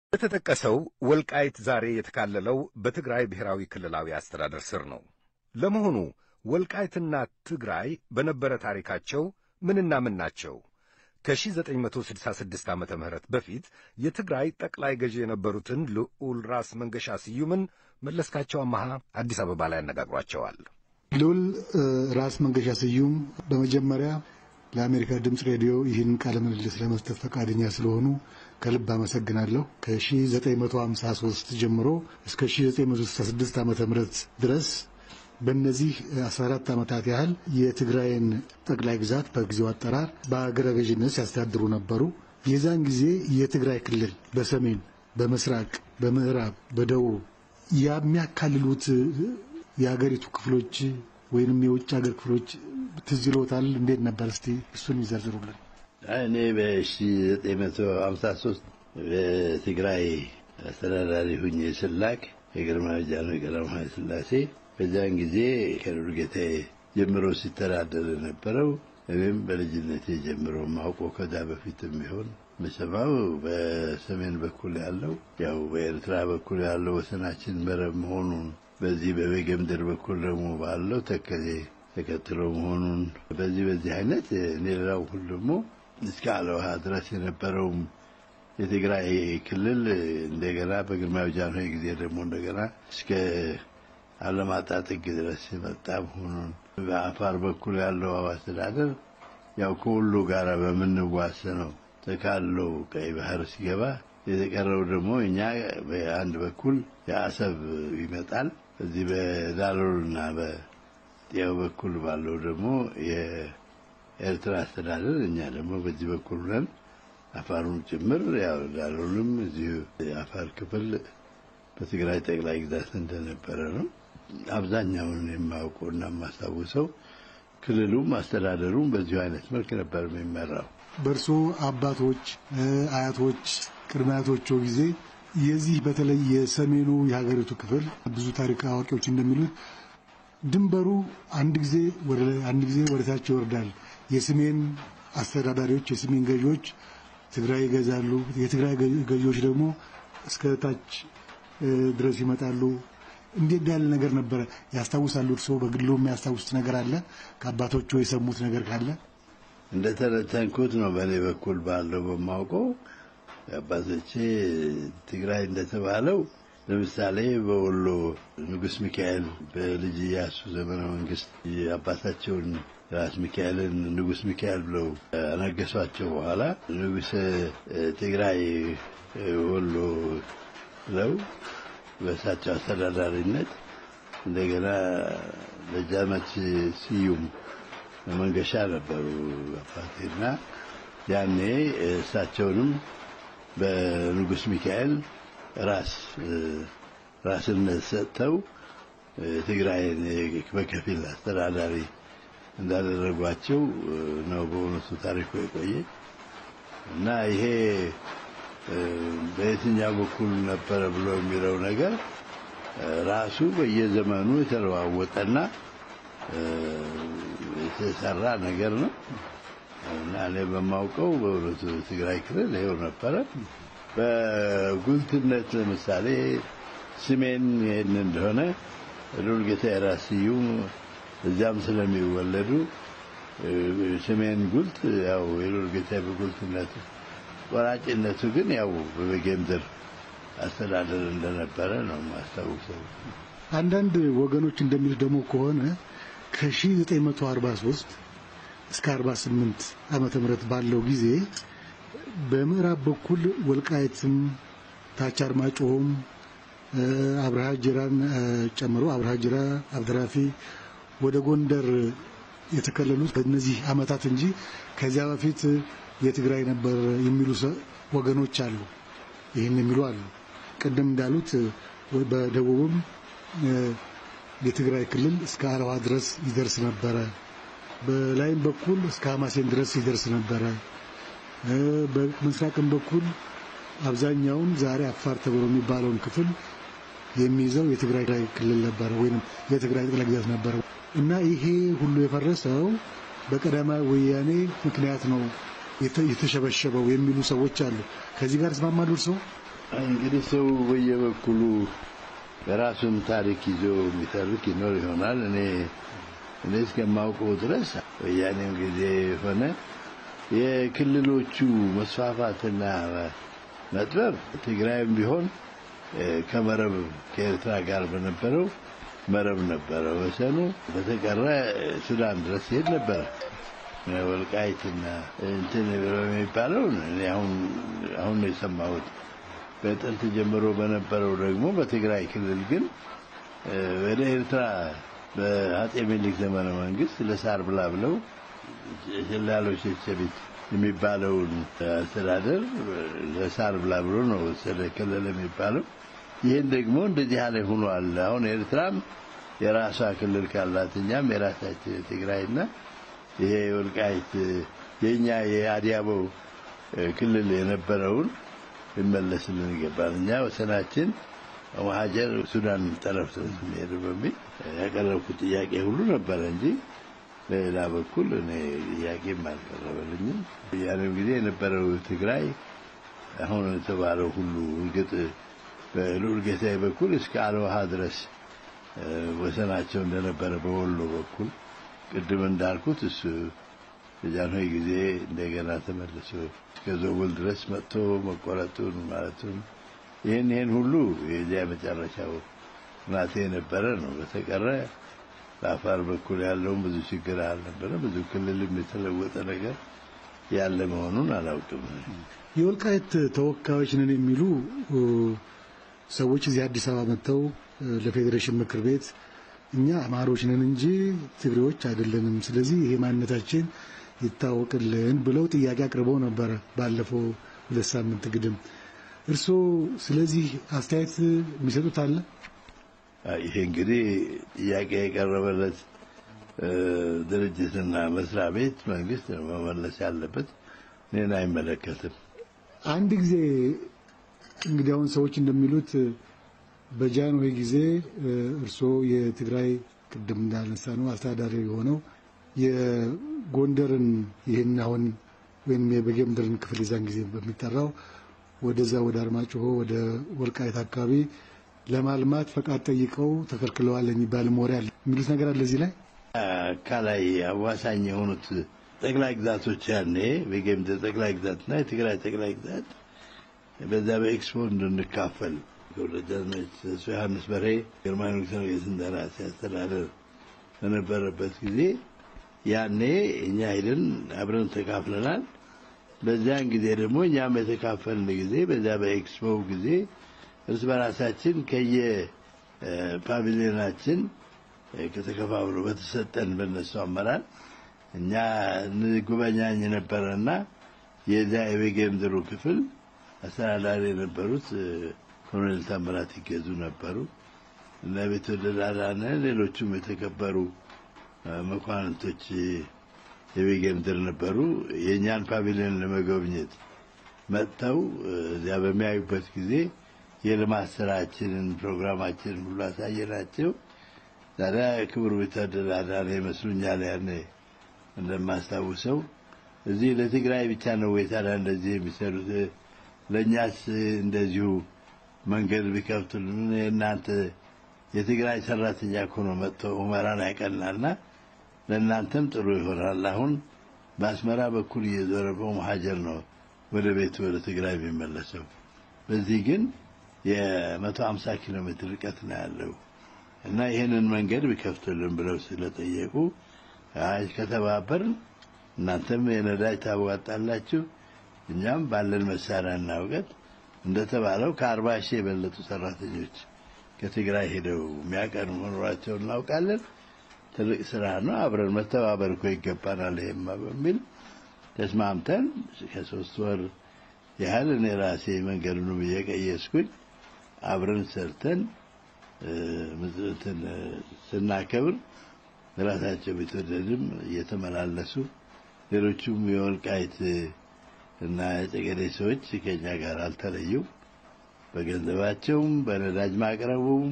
የተጠቀሰው ወልቃይት ዛሬ የተካለለው በትግራይ ብሔራዊ ክልላዊ አስተዳደር ስር ነው። ለመሆኑ ወልቃይትና ትግራይ በነበረ ታሪካቸው ምንና ምን ናቸው? ከ1966 ዓመተ ምህረት በፊት የትግራይ ጠቅላይ ገዢ የነበሩትን ልዑል ራስ መንገሻ ስዩምን መለስካቸው አማሃ አዲስ አበባ ላይ አነጋግሯቸዋል። ልዑል ራስ መንገሻ ስዩም በመጀመሪያ ለአሜሪካ ድምፅ ሬዲዮ ይህን ቃለ ምልልስ ለመስጠት ፈቃደኛ ስለሆኑ ከልብ አመሰግናለሁ። ከ1953 ጀምሮ እስከ 1966 ዓመተ ምህረት ድረስ በእነዚህ 14 ዓመታት ያህል የትግራይን ጠቅላይ ግዛት በጊዜው አጠራር በአገረ ገዥነት ሲያስተዳድሩ ነበሩ። የዛን ጊዜ የትግራይ ክልል በሰሜን፣ በምስራቅ፣ በምዕራብ፣ በደቡብ የሚያካልሉት የአገሪቱ ክፍሎች ወይንም የውጭ ሀገር ክፍሎች ትዝ ይሎታል? እንዴት ነበር? እስቲ እሱን ይዘርዝሩልን። እኔ በ1953 በትግራይ አስተዳዳሪ ሁኜ ስላክ የግርማዊ ጃንሆይ ቀዳማዊ ሥላሴ በዛን ጊዜ ከልዑል ጌታዬ ጀምሮ ሲተዳደር የነበረው እኔም በልጅነቴ ጀምሮ ማውቀው ከዛ በፊትም ቢሆን መሰማው በሰሜን በኩል ያለው ያው በኤርትራ በኩል ያለው ወሰናችን መረብ መሆኑን በዚህ በበጌምድር በኩል ደግሞ ባለው ተከዜ ተከትሎ መሆኑን በዚህ አይነት ሌላው ሁሉ ደግሞ እስከ አለውሃ ድረስ የነበረው የትግራይ ክልል እንደገና በግርማዊ ጃንሆይ ጊዜ ደግሞ እንደገና እስከ አለማጣ ጥግ ድረስ የመጣ መሆኑን በአፋር በኩል ያለው አስተዳደር ያው ከሁሉ ጋር በምንዋሰነው ተካሎ ቀይ ባህር ሲገባ የተቀረው ደግሞ እኛ በአንድ በኩል የአሰብ ይመጣል እዚህ በዳሎልና በጤው በኩል ባለው ደግሞ የኤርትራ አስተዳደር እኛ ደግሞ በዚህ በኩል ነን አፋሩን ጭምር ያው ዳሎልም እዚህ የአፋር ክፍል በትግራይ ጠቅላይ ግዛት እንደነበረ ነው። አብዛኛውን የማውቀውና የማስታውሰው ክልሉም አስተዳደሩም በዚህ አይነት መልክ ነበር የሚመራው። በርሶ አባቶች፣ አያቶች፣ ቅድመ አያቶቹ ጊዜ የዚህ በተለይ የሰሜኑ የሀገሪቱ ክፍል ብዙ ታሪክ አዋቂዎች እንደሚሉት ድንበሩ አንድ ጊዜ ወደ ታች ይወርዳል። የሰሜን አስተዳዳሪዎች፣ የሰሜን ገዢዎች ትግራይ ይገዛሉ። የትግራይ ገዢዎች ደግሞ እስከ ታች ድረስ ይመጣሉ። እንዴት ያለ ነገር ነበር? ያስታውሳሉ? እርስዎ በግሎ የሚያስታውሱት ነገር አለ? ከአባቶቹ የሰሙት ነገር ካለ? እንደተረተንኩት ነው በኔ በኩል ባለው በማውቀው አባቶቼ ትግራይ እንደተባለው ለምሳሌ በወሎ ንጉስ ሚካኤል በልጅ ኢያሱ ዘመነ መንግስት አባታቸውን ራስ ሚካኤልን ንጉስ ሚካኤል ብለው አነገሷቸው። በኋላ ንጉስ ትግራይ ወሎ ብለው በሳቸው አስተዳዳሪነት እንደገና ደጃዝማች ስዩም መንገሻ ነበሩ አባቴና ያኔ እሳቸውንም በንጉስ ሚካኤል ራስነት ሰጥተው ትግራይን በከፊል አስተዳዳሪ እንዳደረጓቸው ነው በእውነቱ ታሪኩ የቆየ እና ይሄ በየትኛው በኩል ነበር ብሎ የሚለው ነገር ራሱ በየዘመኑ የተለዋወጠና የተሰራ ነገር ነው እና እኔ በማውቀው በእውነቱ ትግራይ ክልል ይኸው ነበረ። በጉልትነት ለምሳሌ ስሜን ይሄን እንደሆነ ልዑል ጌታዬ ራስ ስዩም እዚያም ስለሚወለዱ ስሜን ጉልት ያው የልዑል ጌታዬ በጉልትነት ወራጭነቱ ግን ያው በበጌምድር አስተዳደር እንደነበረ ነው ማስታወሰው። አንዳንድ ወገኖች እንደሚሉት ደግሞ ከሆነ ከ1943 እስከ 48 ዓመተ ምህረት ባለው ጊዜ በምዕራብ በኩል ወልቃይትም ታች አርማጭሆም አብርሃ ጅራን ጨምሮ አብርሃ ጅራ አብድራፊ ወደ ጎንደር የተከለሉት በእነዚህ ዓመታት እንጂ ከዚያ በፊት የትግራይ ነበር የሚሉ ወገኖች አሉ። ይሄን የሚሉ አሉ። ቀደም እንዳሉት በደቡብም የትግራይ ክልል እስከ አለዋ ድረስ ይደርስ ነበር። በላይም በኩል እስከ ሐማሴን ድረስ ይደርስ ነበር። በምስራቅም በኩል አብዛኛውን ዛሬ አፋር ተብሎ የሚባለውን ክፍል የሚይዘው የትግራይ ክልል ነበር ወይንም የትግራይ ጠቅላይ ግዛት ነበር እና ይሄ ሁሉ የፈረሰው በቀዳማዊ ወያኔ ምክንያት ነው የተሸበሸበው የሚሉ ሰዎች አሉ። ከዚህ ጋር ተስማማሉ እርሶ? እንግዲህ ሰው በየበኩሉ በራሱን ታሪክ ይዞ የሚተርክ ይኖር ይሆናል። እኔ እስከማውቀው ድረስ ወያኔም ጊዜ ሆነ የክልሎቹ መስፋፋትና መጥበብ ትግራይም ቢሆን ከመረብ ከኤርትራ ጋር በነበረው መረብ ነበረ ወሰኑ። በተቀረ ሱዳን ድረስ ሄድ ነበር። ወልቃይትና እንትን የሚባለው እኔ አሁን ነው የሰማሁት። በጥንት ጀምሮ በነበረው ደግሞ በትግራይ ክልል ግን ወደ ኤርትራ በአጼ ምኒልክ ዘመነ መንግስት ለሳር ብላ ብለው ጀላሎች ሸቤት የሚባለውን አስተዳደር ለሳር ብላ ብሎ ነው ስለከለለ የሚባለው። ይሄን ደግሞ እንደዚህ ያለ ሆኗል። አሁን ኤርትራም የራሷ ክልል ካላትኛም የራሳችን ትግራይና ይሄ ወልቃይት የኛ የአዲያቦ ክልል የነበረውን ይመለስልን ይገባል። እኛ ወሰናችን ወሃጀር ሱዳን ጠረፍ ስለሚሄድ በሚል ያቀረብኩት ጥያቄ ሁሉ ነበር እንጂ በሌላ በኩል እኔ ጥያቄም አልቀረበልኝም። ያንም ጊዜ የነበረው ትግራይ አሁን የተባለው ሁሉ እርግጥ በልዑል ጌታዬ በኩል እስከ አልዋሃ ድረስ ወሰናቸው እንደነበረ በወሎ በኩል ቅድም እንዳልኩት እሱ በጃንሆይ ጊዜ እንደገና ተመልሶ ከዞብል ድረስ መጥቶ መቆረጡን ማለቱን ይሄን ሁሉ የዚያ መጨረሻው ናቴ የነበረ ነው። በተቀረ በአፋር በኩል ያለው ብዙ ችግር አልነበረ። ብዙ ክልል የተለወጠ ነገር ያለ መሆኑን አላውቅም። የወልቃይት ተወካዮች ነን የሚሉ ሰዎች እዚህ አዲስ አበባ መጥተው ለፌዴሬሽን ምክር ቤት እኛ አማሮች ነን እንጂ ትግሬዎች አይደለንም፣ ስለዚህ ይሄ ማንነታችን ይታወቅልን ብለው ጥያቄ አቅርበው ነበር ባለፈው 2 ሳምንት ግድም። እርስዎ ስለዚህ አስተያየት የሚሰጡት አለ? ይሄ እንግዲህ ጥያቄ የቀረበለት ድርጅትና መስሪያ ቤት መንግስት መመለስ ያለበት እኔን አይመለከትም። አንድ ጊዜ እንግዲህ አሁን ሰዎች እንደሚሉት በጃንሆይ ጊዜ እርስዎ የትግራይ ቅድም እንዳነሳ ነው አስተዳዳሪ ሆነው የጎንደርን ይሄን አሁን ወይም የበጌምድርን ክፍል ይዛን ጊዜ በሚጠራው ወደዛ ወደ አርማጭሆ ወደ ወልቃይት አካባቢ ለማልማት ፈቃድ ጠይቀው ተከልክለዋል የሚባል ሞሪ አለ። የሚሉት ነገር አለ እዚህ ላይ ከላይ አዋሳኝ የሆኑት ጠቅላይ ግዛቶች ያኔ በጌምድር ጠቅላይ ግዛትና የትግራይ ጠቅላይ ግዛት በዛ በኤክስፖ እንድንካፈል ወደደነች ዮሐንስ በሬ ገርማን ንጉሠ እንደራሴ አስተዳደር በነበረበት ጊዜ ያኔ እኛ ሄደን አብረን ተካፍለናል። በዛን ጊዜ ደግሞ እኛም የተካፈልን ጊዜ በዛ በኤክስፖ ጊዜ እርስ በራሳችን ፓቪሊዮናችን ከተከፋፍሎ በተሰጠን በነሱ አመራር እኛ ንጉበኛኝ ነበርና የዛ የበጌምድሩ ክፍል አስተዳዳሪ የነበሩት ኮሎኔል ታምራት ይገዙ ነበሩ እና ቤተወደዳዳነ ሌሎችም የተከበሩ መኳንንቶች የበጌምድር ነበሩ። የኛን ፓቪሊዮን ለመጎብኘት መጥተው እዚያ በሚያዩበት ጊዜ የልማት ስራችንን ፕሮግራማችንን ሁሉ አሳየናቸው። ታዲያ ክቡር ቤተወደዳዳነ ይመስሉኛል ያኔ እንደማስታውሰው እዚህ ለትግራይ ብቻ ነው ወይ ታዲያ እንደዚህ የሚሰሩት? ለኛስ እንደዚሁ መንገድ ቢከፍቱልን እናንተ የትግራይ ሰራተኛ ሆኖ መጥቶ ኡመራን ያቀናልና ለእናንተም ጥሩ ይሆናል። አሁን በአስመራ በኩል እየዞረበው መሐጀር ነው ወደ ቤቱ ወደ ትግራይ የሚመለሰው። በዚህ ግን የ150 ኪሎ ሜትር ርቀት ነው ያለው እና ይሄንን መንገድ ቢከፍቱልን ብለው ስለጠየቁ አይ ከተባበርን እናንተም የነዳጅ ታዋጣላችሁ እኛም ባለን መሳሪያና እውቀት እንደተባለው ከ40,000 የበለጡ ሰራተኞች ከትግራይ ሄደው የሚያቀኑ መኖራቸውን እናውቃለን። ትልቅ ስራ ነው። አብረን መተባበር እኮ ይገባናል ይሄማ በሚል ተስማምተን ከ3 ወር ያህል እኔ ራሴ መንገዱን እየቀየስኩኝ አብረን ሰርተን ስናከብር ራሳቸው ቤተወደድም እየተመላለሱ ሌሎቹም የወልቃይት እና የጠገዴ ሰዎች ከኛ ጋር አልተለዩም። በገንዘባቸውም በነዳጅ ማቅረቡም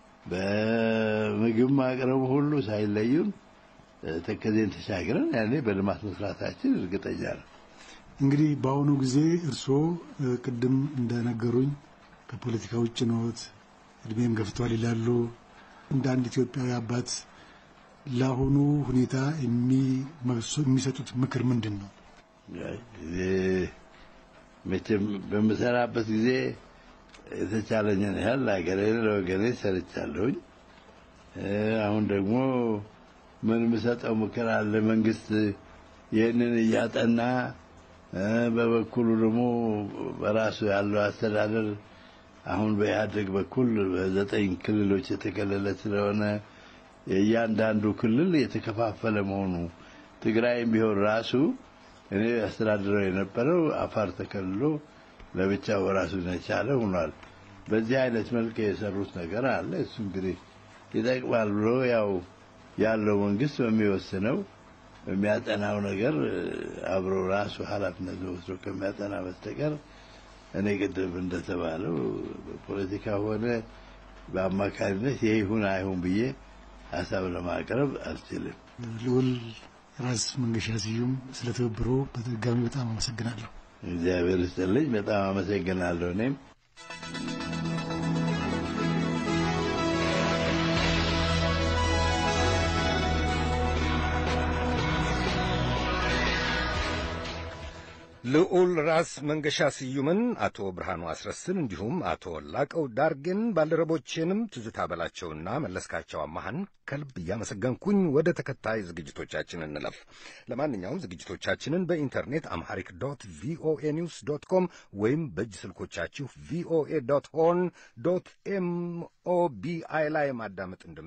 በምግብ ማቅረቡ ሁሉ ሳይለዩን ተከዜን ተሻግረን ያኔ በልማት መስራታችን እርግጠኛ ነው። እንግዲህ በአሁኑ ጊዜ እርስዎ ቅድም እንደነገሩኝ ከፖለቲካ ውጭ ነዎት፣ እድሜም ገፍቷል ይላሉ። እንደ አንድ ኢትዮጵያዊ አባት ለአሁኑ ሁኔታ የሚሰጡት ምክር ምንድን ነው? መቼም በምሰራበት ጊዜ የተቻለኝን ያህል ለሀገሬ ለወገኔ ሰርቻለሁኝ። አሁን ደግሞ ምን የምሰጠው ምክር አለ? መንግስት ይህንን እያጠና በበኩሉ ደግሞ በራሱ ያለው አስተዳደር አሁን በኢህአዴግ በኩል በ9 ክልሎች የተከለለ ስለሆነ የእያንዳንዱ ክልል የተከፋፈለ መሆኑ ትግራይም ቢሆን ራሱ እኔ አስተዳድረው የነበረው አፋር ተከልሎ ለብቻው ራሱን የቻለ ሆኗል። በዚህ አይነት መልክ የሰሩት ነገር አለ። እሱ እንግዲህ ይጠቅማል ብሎ ያው ያለው መንግስት በሚወስነው የሚያጠናው ነገር አብሮ ራሱ ኃላፊነት ወስዶ ከሚያጠና በስተቀር እኔ ቅድም እንደተባለው በፖለቲካ ሆነ በአማካሪነት ይሄ ይሁን አይሁን ብዬ ሐሳብ ለማቅረብ አልችልም። ልዑል ራስ መንገሻ ስዩም ስለተባበሩ በድጋሚ በጣም አመሰግናለሁ። እግዚአብሔር ይስጥልኝ። በጣም አመሰግናለሁ እኔም። ልዑል ራስ መንገሻ ስዩምን፣ አቶ ብርሃኑ አስረስን እንዲሁም አቶ ላቀው ዳርጌን ባልደረቦቼንም ትዝታ በላቸውና መለስካቸው አማሃን ከልብ እያመሰገንኩኝ ወደ ተከታይ ዝግጅቶቻችን እንለፍ። ለማንኛውም ዝግጅቶቻችንን በኢንተርኔት amharic.voanews.com ወይም በእጅ ስልኮቻችሁ voa.horn.mobi ላይ ማዳመጥ